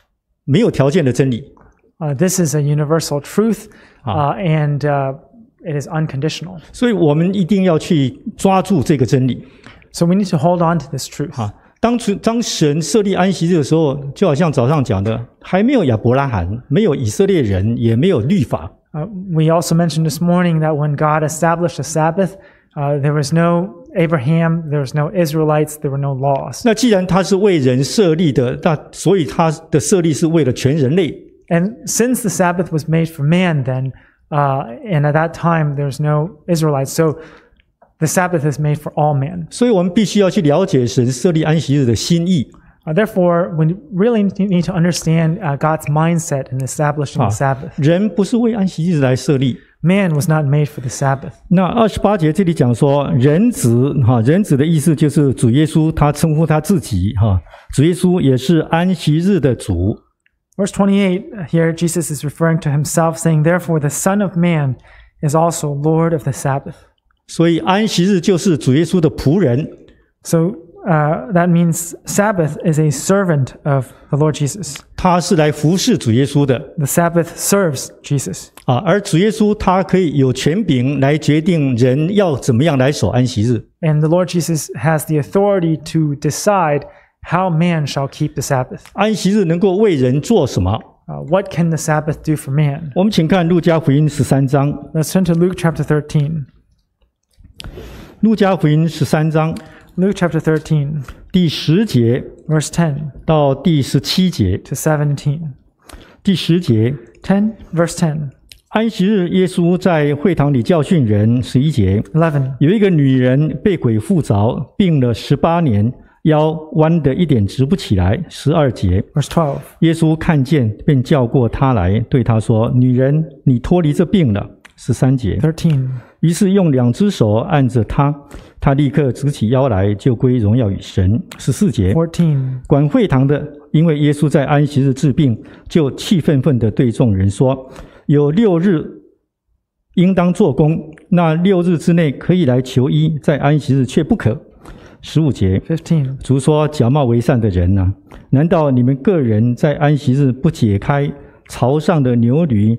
没有条件的真理。 Uh, this is a universal truth, Ah. uh, and uh, it is unconditional. 所以我们一定要去抓住这个真理。 So we need to hold on to this truth. 啊，当初当神设立安息日的时候，就好像早上讲的，还没有亚伯拉罕，没有以色列人，也没有律法。 Uh, we also mentioned this morning that when God established the Sabbath, uh, there was no Abraham, there was no Israelites, there were no laws. 那既然他是为人设立的，那所以他的设立是为了全人类。 And since the Sabbath was made for man then, uh, and at that time there's no Israelites, so the Sabbath is made for all men. 所以我们必须要去了解神设立安息日的心意。 Uh, therefore, we really need to understand uh, God's mindset in establishing 啊 the Sabbath. 人不是为安息日来设立。 Man was not made for the Sabbath. 那二十八节这里讲说，人子哈，人子的意思就是主耶稣，他称呼他自己哈，主耶稣也是安息日的主。 Verse twenty-eight, here Jesus is referring to himself, saying, "Therefore the Son of Man is also Lord of the Sabbath." 所以安息日就是主耶稣的仆人。 So uh, that means Sabbath is a servant of the Lord Jesus. 他是来服侍主耶稣的 The Sabbath serves Jesus. 啊，而主耶稣他可以有权柄来决定人要怎么样来守安息日。 And the Lord Jesus has the authority to decide how man shall keep the Sabbath. 安息日能够为人做什么？ Uh, what can the Sabbath do for man? 我们请看路加福音十三章， Let's turn to Luke chapter thirteen. 路加福音十三章 Luke chapter thirteen, 第十节 verse ten 到第十七节。 to seventeen. 第十节， ten, verse ten. 安息日，耶稣在会堂里教训人。十一节， eleven, 有一个女人被鬼附着，病了十八年，腰弯得一点直不起来。十二节， verse twelve. 耶稣看见，便叫过她来，对她说：“女人，你脱离这病了。”十三节， thirteen, 于是用两只手按着她，她立刻直起腰来，就归荣耀与神。十四节， fourteen, 管会堂的，因为耶稣在安息日治病，就气愤愤地对众人说：“有六日应当做工，那六日之内可以来求医，在安息日却不可。”十五节， fifteen. 主说：“假冒为善的人呐、啊，难道你们个人在安息日不解开槽上的牛驴，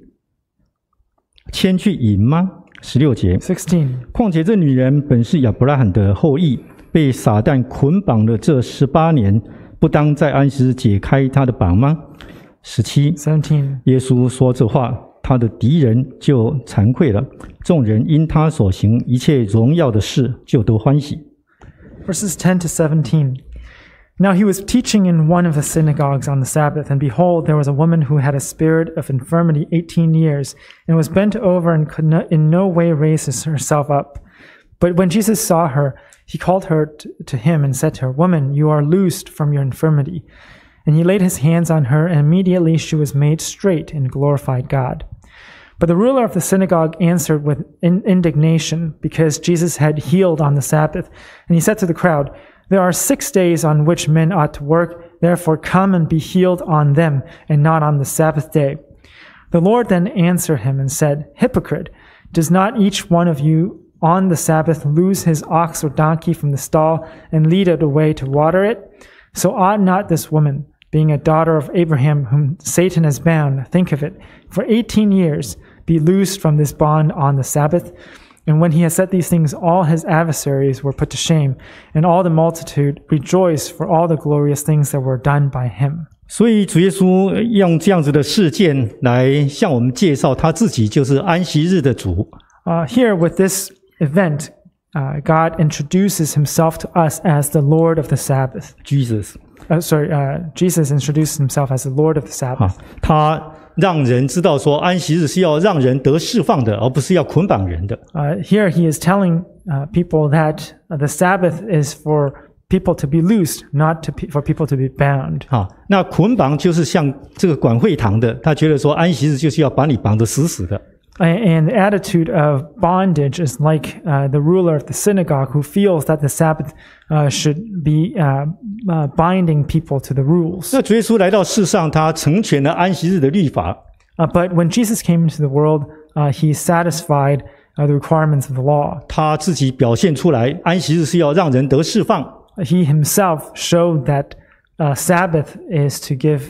牵去饮吗？”十六节， sixteen. 况且这女人本是亚伯拉罕的后裔，被撒旦捆绑了这十八年，不当在安息日解开她的绑吗？十七， seventeen. 耶稣说这话，他的敌人就惭愧了，众人因他所行一切荣耀的事，就都欢喜。 Verses ten to seventeen. Now he was teaching in one of the synagogues on the Sabbath, and behold, there was a woman who had a spirit of infirmity eighteen years, and was bent over and could no, in no way raise herself up. But when Jesus saw her, he called her t- to him and said to her, "Woman, you are loosed from your infirmity." And he laid his hands on her, and immediately she was made straight and glorified God. But the ruler of the synagogue answered with in- indignation, because Jesus had healed on the Sabbath. And he said to the crowd, "There are six days on which men ought to work. Therefore come and be healed on them, and not on the Sabbath day." The Lord then answered him and said, "Hypocrite, does not each one of you on the Sabbath loose his ox or donkey from the stall and lead it away to water it? So ought not this woman, being a daughter of Abraham, whom Satan has bound, think of it, for eighteen years, be loosed from this bond on the Sabbath?" And when he had said these things, all his adversaries were put to shame, and all the multitude rejoiced for all the glorious things that were done by him. 所以主耶稣用这样子的事件来向我们介绍他自己就是安息日的主。 Uh, here, with this event, uh, God introduces himself to us as the Lord of the Sabbath. Jesus Uh, sorry, uh, Jesus introduced himself as the Lord of the 啊 Sabbath.， 他让人知道说安息日是要让人得释放的，而不是要捆绑人的。 Uh, here he is telling uh, people that uh, the Sabbath is for people to be loosed, not to pe- for people to be bound. 啊，那捆绑就是像这个管会堂的，他觉得说安息日就是要把你绑得死死的。 And the attitude of bondage is like uh, the ruler of the synagogue who feels that the Sabbath uh, should be uh, uh, binding people to the rules. 那主耶稣来到世上，他成全了安息日的律法。 Uh, but when Jesus came into the world, uh, he satisfied uh, the requirements of the law. 他自己表现出来，安息日是要让人得释放。 He himself showed that uh, Sabbath is to give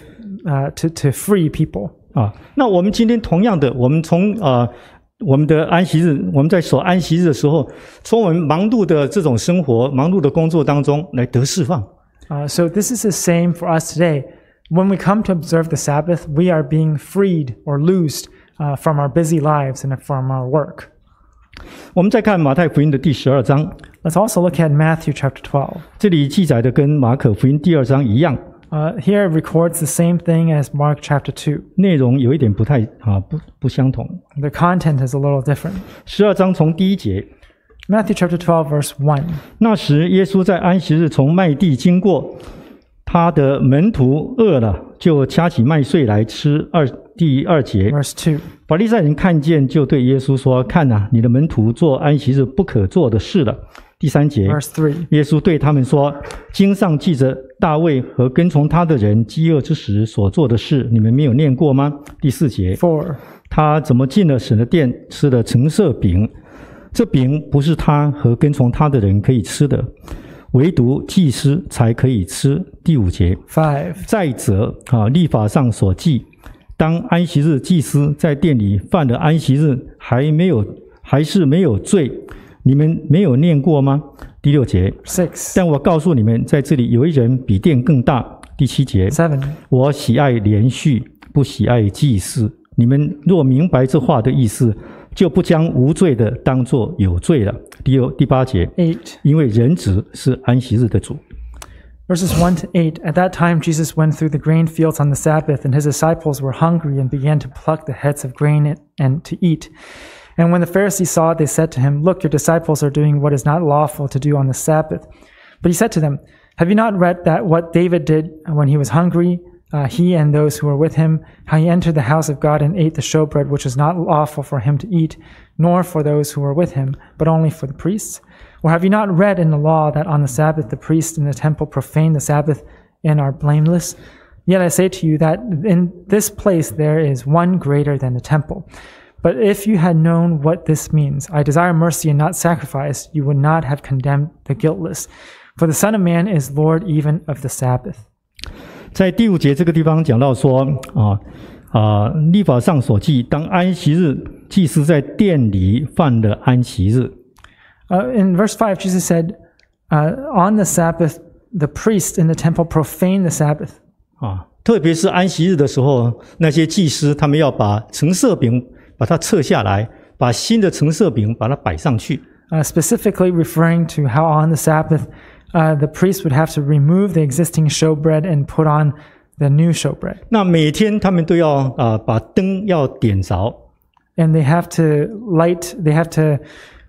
uh, to to free people. 啊，那我们今天同样的，我们从啊、呃、我们的安息日，我们在守安息日的时候，从我们忙碌的这种生活、忙碌的工作当中来得释放。 Uh, so this is the same for us today. When we come to observe the Sabbath, we are being freed or loosed uh, from our busy lives and from our work. 我们再看马太福音的第十二章， Let's also look at Matthew chapter twelve. 这里记载的跟马可福音第二章一样， Uh, here it records the same thing as Mark chapter two. 内容有一点不太啊不不相同。 The content is a little different. 十二章从第一节， Matthew chapter twelve, verse one. 那时耶稣在安息日从麦地经过，他的门徒饿了，就掐起麦穗来吃。二第二节， Verse two. 法利赛人看见，就对耶稣说：“看哪，你的门徒做安息日不可做的事了。”第三节， Verse three. 耶稣对他们说：“经上记着大卫和跟从他的人饥饿之时所做的事，你们没有念过吗？”第四节， Four. 他怎么进了神的殿，吃了陈设饼？这饼不是他和跟从他的人可以吃的，唯独祭司才可以吃。第五节， Five. 再者啊，律法上所记，当安息日祭司在殿里犯了安息日，还没有还是没有罪，你们没有念过吗？第六节， Six. 但我告诉你们，在这里有一人比殿更大。第七节， Seven. 我喜爱连续，不喜爱祭祀。你们若明白这话的意思，就不将无罪的当作有罪了。第六、第八节， Eight. 因为人子是安息日的主。 Verses one to eight. At that time, Jesus went through the grain fields on the Sabbath, and his disciples were hungry and began to pluck the heads of grain and to eat. And when the Pharisees saw it, they said to him, "Look, your disciples are doing what is not lawful to do on the Sabbath." But he said to them, "Have you not read that what David did when he was hungry, uh, he and those who were with him, how he entered the house of God and ate the showbread, which was not lawful for him to eat, nor for those who were with him, but only for the priests? Or have you not read in the law that on the Sabbath the priests in the temple profane the Sabbath and are blameless? Yet I say to you that in this place there is one greater than the temple. But if you had known what this means, I desire mercy and not sacrifice, you would not have condemned the guiltless. For the Son of Man is Lord even of the Sabbath." 在第五节这个地方讲到说啊啊，律法上所记，当安息日，祭司在殿里犯了安息日。 Uh, in verse five, Jesus said, uh, on the Sabbath, the priests in the temple profane the Sabbath. 啊，特别是安息日的时候，那些祭司他们要把陈设饼把它撤下来，把新的陈设饼把它摆上去。 Uh, specifically referring to how on the Sabbath, uh, the priest would have to remove the existing showbread and put on the new showbread. 那每天他们都要啊把灯要点着， And they have to light, they have to,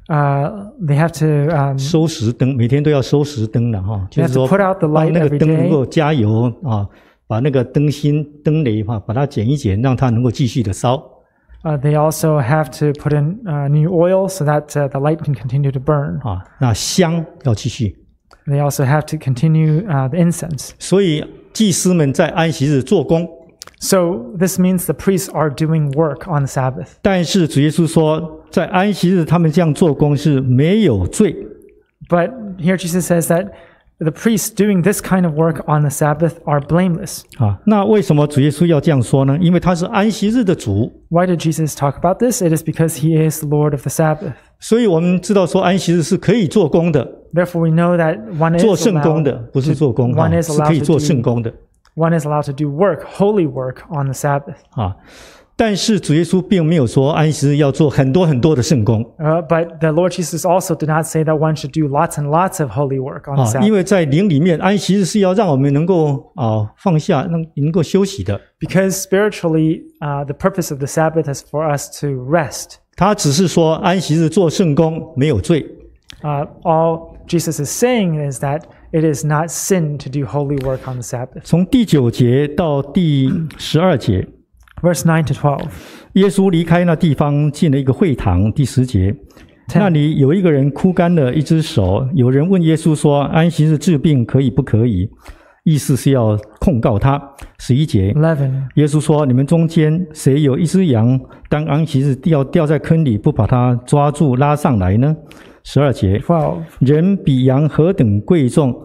uh, they have to, um, 收拾灯，每天都要收拾灯的哈， they 就 have 是 to 说 put out the 帮 light 那个 every 灯能 day. 够加油啊，把那个灯芯、灯雷哈，把它剪一剪，让它能够继续的烧。 Uh, they also have to put in uh, new oil so that uh, the light can continue to burn. 啊，那香要继续。 They also have to continue uh, the incense. 所以祭司们在安息日做工， So this means the priests are doing work on the Sabbath. 但是主耶稣说，在安息日他们这样做工是没有罪。 But here Jesus says that the priests doing this kind of work on the Sabbath are blameless. 啊，那为什么主耶稣要这样说呢？因为他是安息日的主， Why did Jesus talk about this? It is because he is the Lord of the Sabbath. 所以我们知道说安息日是可以做工的， Therefore, we know that one is 做圣工的， allowed 不是做工哈， one is 是可以 allowed 做 to 圣 do 工的 one is allowed to do work, holy work on the Sabbath. 啊。但是主耶稣并没有说安息日要做很多很多的圣工 Uh, but the Lord Jesus also did not say that one should do lots and lots of holy work on the 啊，因 Sabbath. 为在灵里面，安息日是要让我们能够啊放下，能能够休息的。 Because spiritually, uh, the purpose of the Sabbath is for us to rest. 他只是说安息日做圣工没有罪。 Uh, all Jesus is saying is that it is not sin to do holy work on the Sabbath. 从第九节到第十二节， Verse nine to twelve. 耶稣离开那地方，进了一个会堂。第十节，那里有一个人枯干了一只手，有人问耶稣说：“安息日治病可以不可以？”意思是要控告他。十一节， eleven. 耶稣说：“你们中间谁有一只羊，当安息日掉掉在坑里，不把它抓住拉上来呢？”十二节， twelve. 人比羊何等贵重，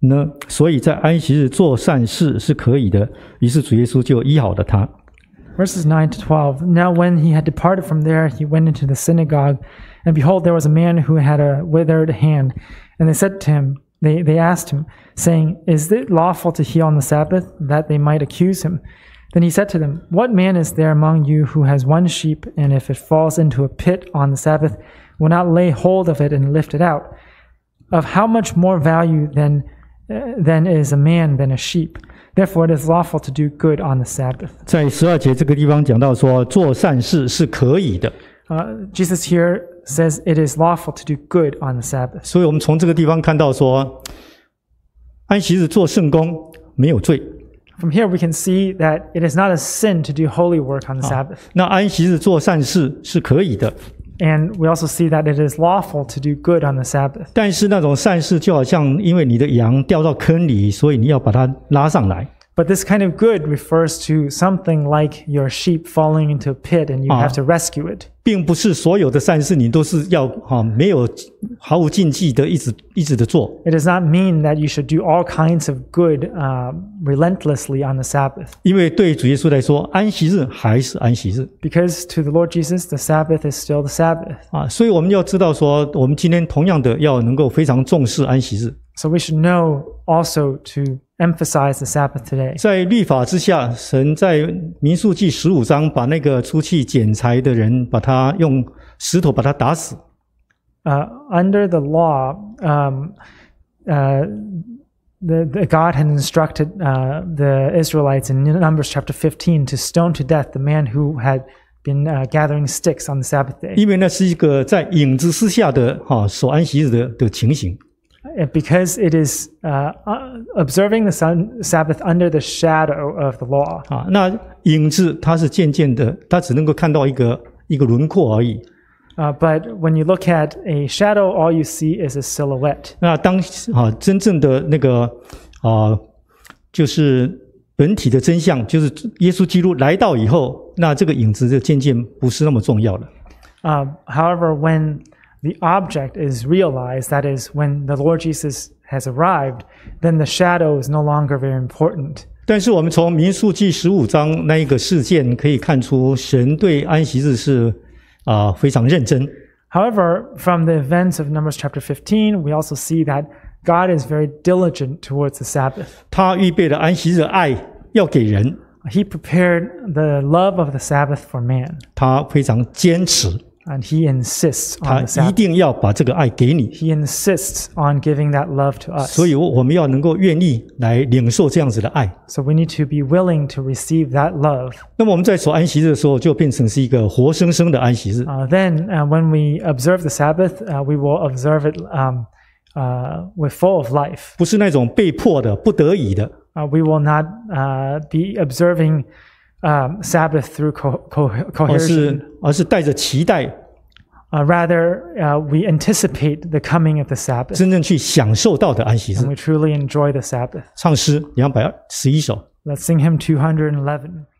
呢，所以在安息日做善事是可以的。于是主耶稣就医好了他。 Verses nine to twelve. Now when he had departed from there, he went into the synagogue, and behold, there was a man who had a withered hand. And they said to him, they, they asked him, saying, Is it lawful to heal on the Sabbath? That they might accuse him. Then he said to them, What man is there among you who has one sheep, and if it falls into a pit on the Sabbath, will not lay hold of it and lift it out? Of how much more value then, uh, then is a man than a sheep? Therefore it is lawful to do good on the Sabbath. 在十二节这个地方讲到说，做善事是可以的。 Uh, Jesus here says it is lawful to do good on the Sabbath. 所以我们从这个地方看到说，安息日做圣工没有罪。 From here we can see that it is not a sin to do holy work on the Sabbath. 那安息日做善事是可以的。 And we also see that it is lawful to do good on the Sabbath. 但是那种善事就好像因为你的羊掉到坑里，所以你要把它拉上来。 But this kind of good refers to something like your sheep falling into a pit and you Ah. have to rescue it. 并不是所有的善事你都是要哈、没有毫无禁忌的一直一直的做。 It does not mean that you should do all kinds of good uh, relentlessly on the Sabbath. 因为对主耶稣来说，安息日还是安息日 Because to the Lord Jesus, the Sabbath is still the Sabbath. 啊，所以我们要知道说，我们今天同样的要能够非常重视安息日。 So we should know also to emphasize the Sabbath today. 在律法之下，神在民数记十五章把那个出去捡柴的人，把他用石头把他打死。 Uh, under the law, um, uh, the, the God had instructed uh, the Israelites in Numbers chapter fifteen to stone to death the man who had been uh, gathering sticks on the Sabbath day. 因为那是一个在影子之下的哈、守安息日的的情形。 Uh, Because it is uh, uh, observing the sun, Sabbath under the shadow of the law. 啊，那影子它是渐渐的，它只能够看到一个一个轮廓而已。 Uh, but when you look at a shadow, all you see is a silhouette. 那当啊真正的那个啊，就是本体的真相，就是耶稣基督来到以后，那这个影子就渐渐不是那么重要了。 Uh, however, when the object is realized, that is, when the Lord Jesus has arrived, then the shadow is no longer very important. 但是我们从民数记十五章那一个事件可以看出，神对安息日是啊非常认真。 However, from the events of Numbers chapter fifteen, we also see that God is very diligent towards the Sabbath. 他预备了安息日的爱要给人， He prepared the love of the Sabbath for man, 他非常坚持， and he insists 他 on the 一 Sabbath. 定要把这个爱给你。 He insists on giving that love to us. 所以我们要能够愿意来领受这样子的爱。 So we need to be willing to receive that love. 那么我们在守安息日的时候，就变成是一个活生生的安息日。 Uh, then, uh, when we observe the Sabbath, uh, we will observe it um, uh, with full of life. 不是那种被迫的、不得已的。 Uh, we will not uh, be observing um, Sabbath through co- co- 而是 coercion. 而是带着期待， Uh, rather, uh, we anticipate the coming of the Sabbath, 真正去享受到的安息日 and。we truly enjoy the Sabbath. 唱诗两百十一首。 Let's sing hymn two hundred eleven.